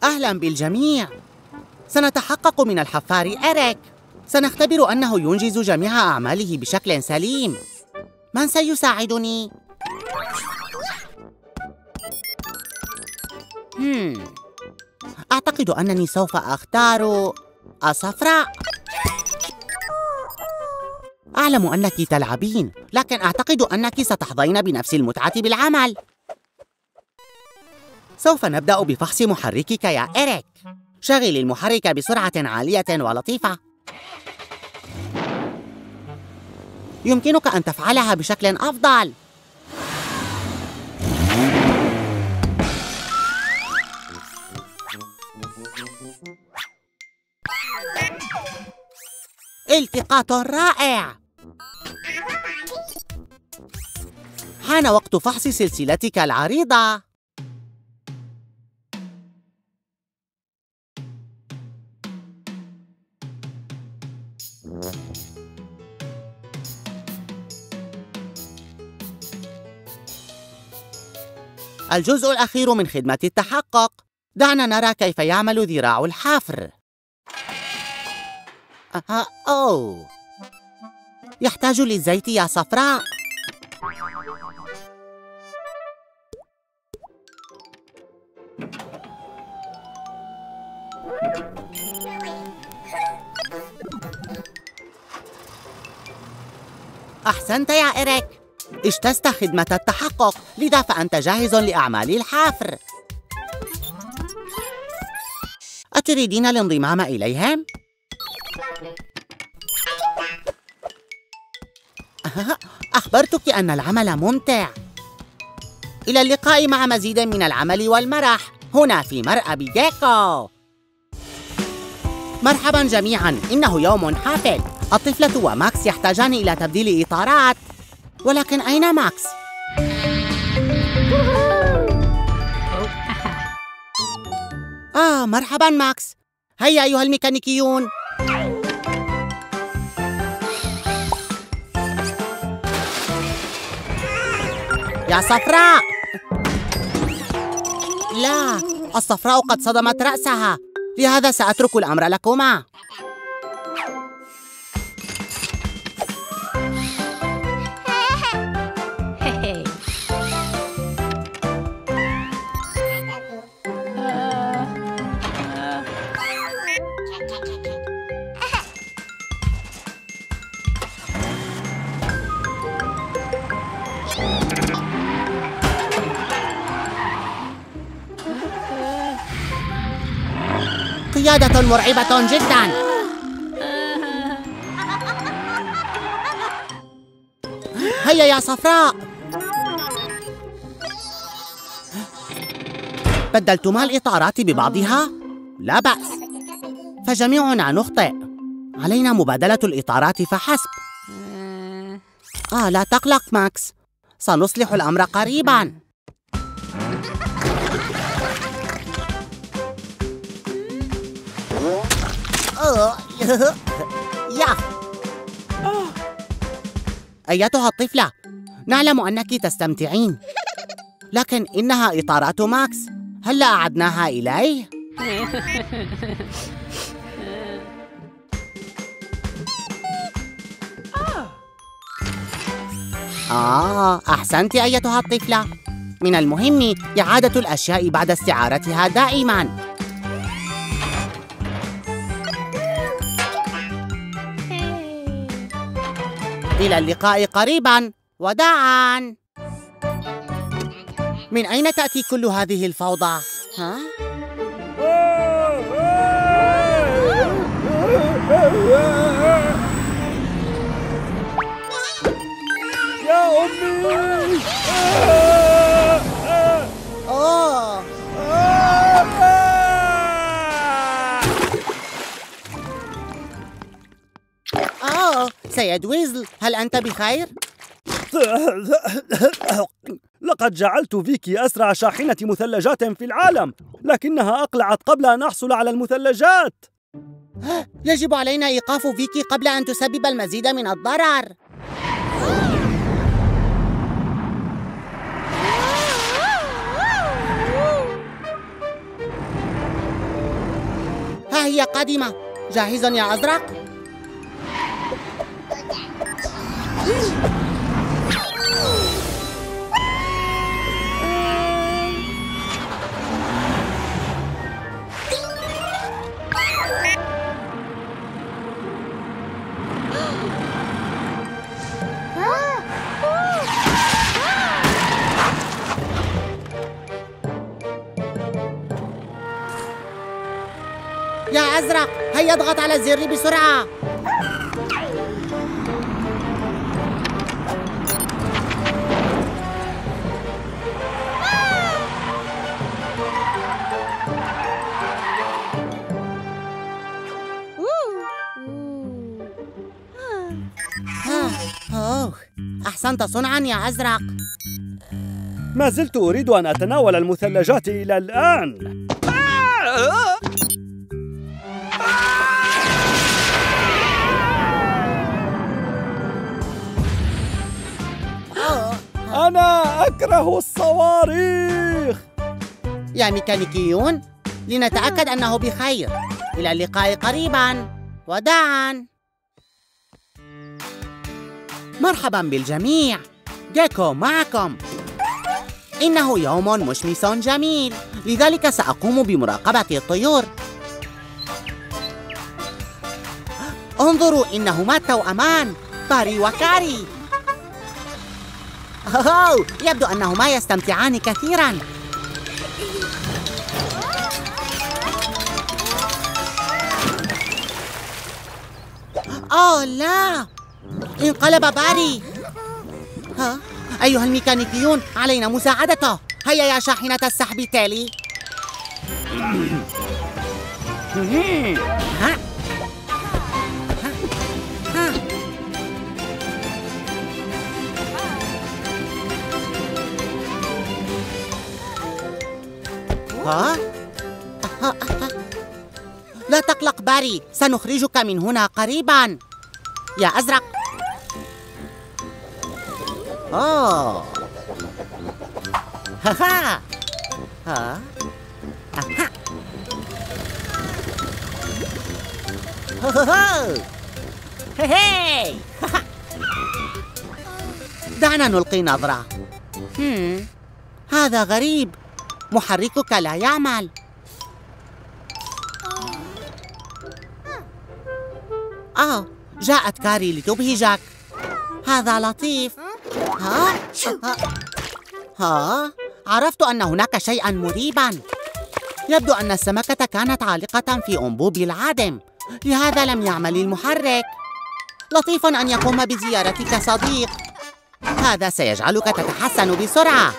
أهلاً بالجميع. سنتحقق من الحفار إريك. سنختبر أنه ينجز جميع أعماله بشكل سليم. من سيساعدني؟ أعتقد أنني سوف أختار الصفراء. أعلم أنك تلعبين، لكن أعتقد أنك ستحظين بنفس المتعة بالعمل. سوف نبدأ بفحص محركك يا إريك. شغل المحرك بسرعة عالية ولطيفة. يمكنك أن تفعلها بشكل أفضل. التقاط رائع. حان وقت فحص سلسلتك العريضة. الجزء الأخير من خدمة التحقق. دعنا نرى كيف يعمل ذراع الحفر. أوه، يحتاج للزيت يا صفراء. أحسنت يا إريك. اجتزت خدمة التحقق، لذا فأنت جاهز لأعمال الحفر. أتريدين الانضمام إليهم؟ أخبرتك أن العمل ممتع. إلى اللقاء مع مزيد من العمل والمرح هنا في مرأب جيكو. مرحبا جميعا، إنه يوم حافل. الطفلة وماكس يحتاجان إلى تبديل إطارات، ولكن أين ماكس؟ مرحبا ماكس. هيا أيها الميكانيكيون. يا صفراء! لا، الصفراء قد صدمت رأسها، لهذا سأترك الأمر لكما. قيادة مرعبة جداً. هيا يا صفراء. بدلتما الإطارات ببعضها؟ لا بأس، فجميعنا نخطئ. علينا مبادلة الإطارات فحسب. لا تقلق ماكس، سنصلح الأمر قريباً. يا أيتها الطفلة، نعلم أنك تستمتعين، لكن إنها إطارات ماكس. هل أعدناها إليه؟ أحسنت أيتها الطفلة. من المهم إعادة الأشياء بعد استعارتها دائماً. إلى اللقاء قريباً. وداعاً. من أين تأتي كل هذه الفوضى؟ يا أمي! سيد ويزل، هل أنت بخير؟ لقد جعلت فيكي أسرع شاحنة مثلجات في العالم، لكنها أقلعت قبل أن أحصل على المثلجات. يجب علينا إيقاف فيكي قبل أن تسبب المزيد من الضرر. هي قادمة. جاهز يا أزرق؟ يا أزرق، هيا اضغط على الزر بسرعة. أوه، أحسنت صنعا يا أزرق. ما زلت أريد أن أتناول المثلجات إلى الآن. أنا أكره الصواريخ. يا ميكانيكيون، لنتأكد أنه بخير. إلى اللقاء قريباً. وداعاً. مرحباً بالجميع. جيكو معكم. إنه يوم مشمس جميل، لذلك سأقوم بمراقبة الطيور. انظروا، إنهما التوأمان باري وكاري. يبدو أنهما يستمتعان كثيراً. أوه لا، انقلب باري. أيها الميكانيكيون، علينا مساعدته. هيا يا شاحنة السحب تالي. لا تقلق باري، سنخرجك من هنا قريباً. يا أزرق. ها ها ها هاي. دعنا نلقي نظرة. هذا غريب، محركك لا يعمل. جاءت كاري لتبهجك. هذا لطيف. عرفت أن هناك شيئاً مريباً. يبدو أن السمكة كانت عالقة في أنبوب العادم، لهذا لم يعمل المحرك. لطيف أن يقوم بزيارتك صديق. هذا سيجعلك تتحسن بسرعة.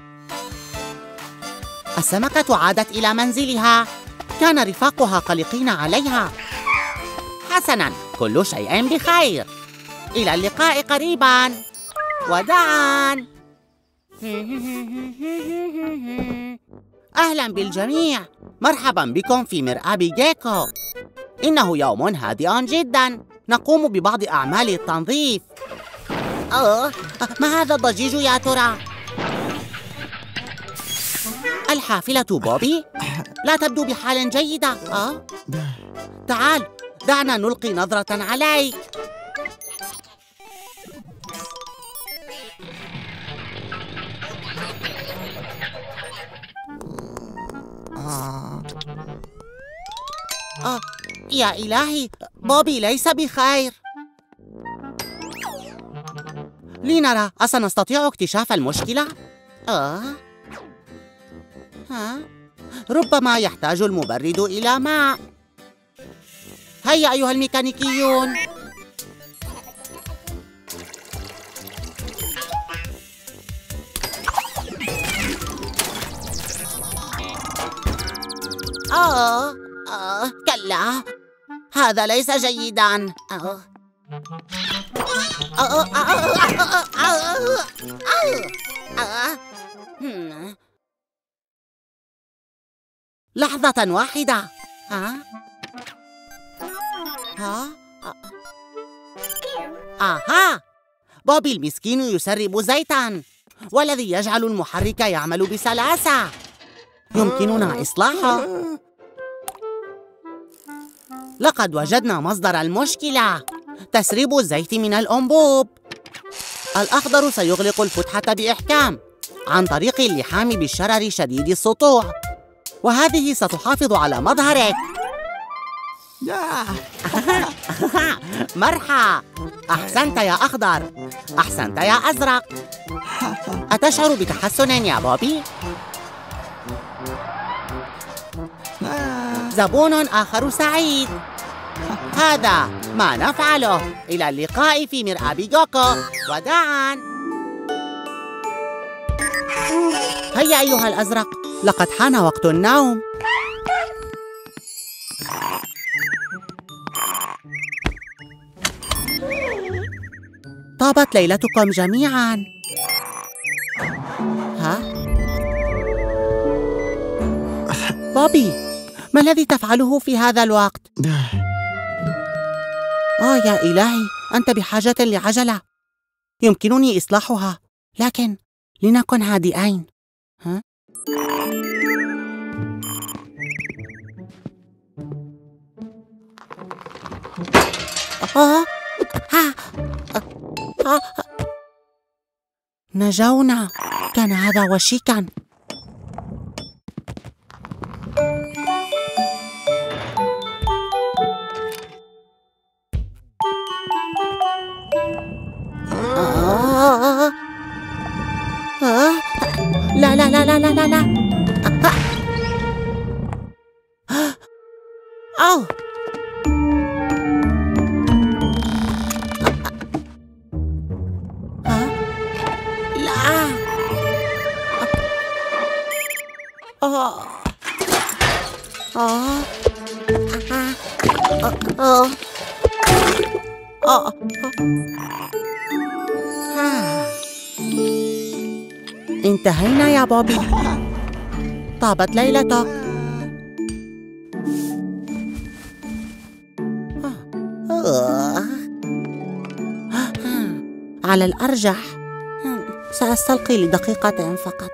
السمكة عادت إلى منزلها. كان رفاقها قلقين عليها. حسناً، كل شيء بخير. إلى اللقاء قريباً. وداعاً. أهلاً بالجميع. مرحباً بكم في مرآب جيكو. إنه يوم هادئ جداً. نقوم ببعض أعمال التنظيف. ما هذا الضجيج يا ترى؟ الحافلة بوبي؟ لا تبدو بحال جيدة. تعال، دعنا نلقي نظرة عليك. يا إلهي، بوبي ليس بخير. لنرى، أسنستطيع اكتشاف المشكلة؟ ربما يحتاج المبرد إلى ماء. هيا أيها الميكانيكيون. كلا، هذا ليس جيداً. لحظة واحدة. بوبي المسكين يسرب زيتاً، والذي يجعل المحرك يعمل بسلاسة. يمكننا إصلاحه. لقد وجدنا مصدر المشكلة. تسريب الزيت من الأنبوب. الأخضر سيغلق الفتحة بإحكام عن طريق اللحام بالشرر شديد السطوع، وهذه ستحافظ على مظهرك. مرحى. أحسنت يا أخضر. أحسنت يا أزرق. أتشعر بتحسن يا بوبي؟ زبون آخر سعيد. هذا ما نفعله. إلى اللقاء في مرآة بيجوكو. وداعاً. هيا أيها الأزرق، لقد حان وقت النوم. طابت ليلتكم جميعاً. ها؟ بوبي، ما الذي تفعله في هذا الوقت؟ يا إلهي، أنت بحاجة لعجلة. يمكنني إصلاحها، لكن لنكن هادئين. ها؟ نجونا. كان هذا وشيكا. لا لا لا لا لا لا لا. أوه. لا. انتهينا يا بوبي. طابت ليلتك. على الأرجح سأستلقي لدقيقة فقط.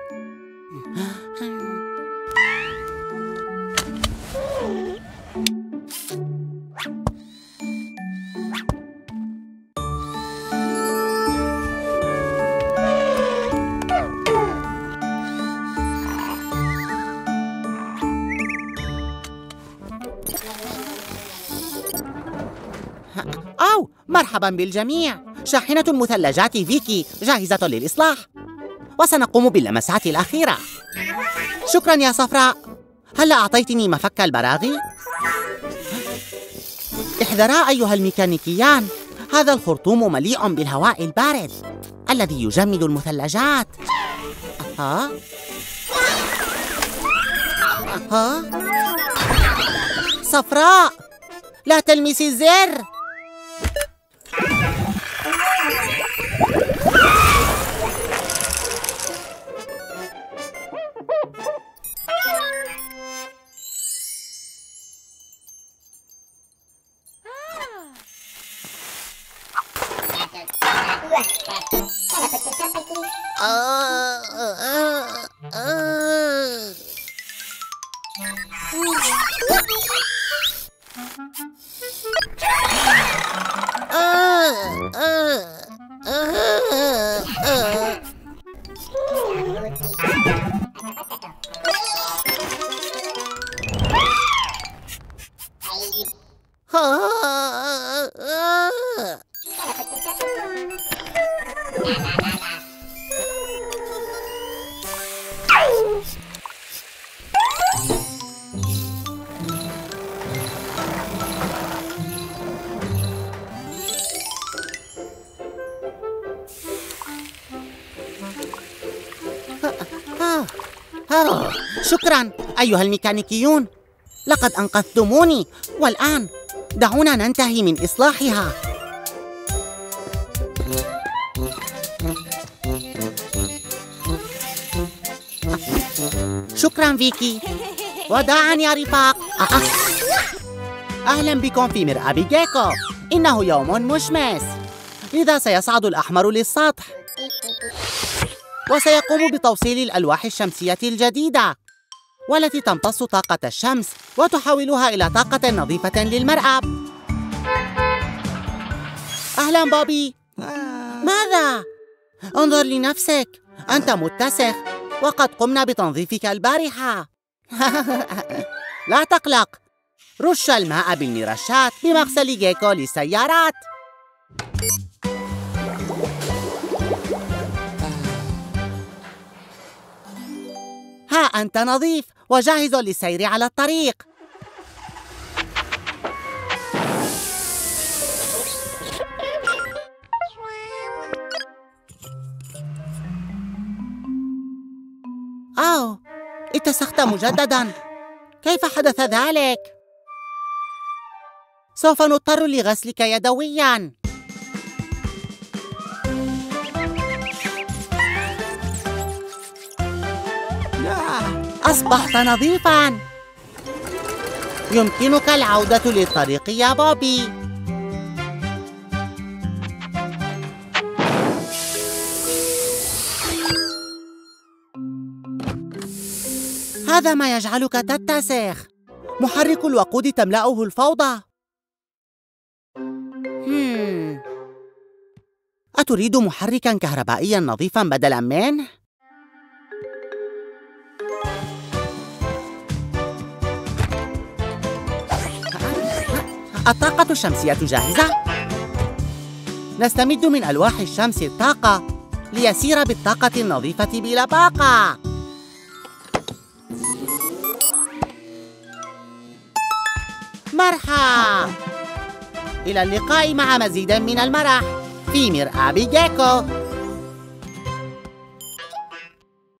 أو مرحبا بالجميع. شاحنة المثلجات فيكي جاهزة للإصلاح، وسنقوم باللمسات الأخيرة. شكرا يا صفراء. هل أعطيتني مفك البراغي؟ احذرا أيها الميكانيكيان، هذا الخرطوم مليء بالهواء البارد الذي يجمد المثلجات. صفراء، لا تلمسي الزر. شكرا أيها الميكانيكيون، لقد أنقذتموني، والآن دعونا ننتهي من إصلاحها. شكرا فيكي. وداعا يا رفاق. أهلا بكم في مرآة بيجيكو. إنه يوم مشمس، لذا سيصعد الأحمر للسطح وسيقوم بتوصيل الألواح الشمسية الجديدة. والتي تمتص طاقة الشمس وتحولها إلى طاقة نظيفة للمرآب. أهلاً بوبي. ماذا؟ انظر لنفسك، أنت متسخ وقد قمنا بتنظيفك البارحة. لا تقلق، رش الماء بالمرشات بمغسل جيكو للسيارات. ها أنت نظيف وجاهز للسير على الطريق. اتسخت مجدداً. كيف حدث ذلك؟ سوف نضطر لغسلك يدوياً. أصبحت نظيفاً. يمكنك العودة للطريق يا بوبي. هذا ما يجعلك تتسخ. محرك الوقود تملأه الفوضى. أتريد محركاً كهربائياً نظيفاً بدلاً منه؟ الطاقة الشمسية جاهزة؟ نستمد من ألواح الشمس الطاقة ليسير بالطاقة النظيفة بلا باقة. مرحبا، إلى اللقاء مع مزيد من المرح في مرآب جيكو.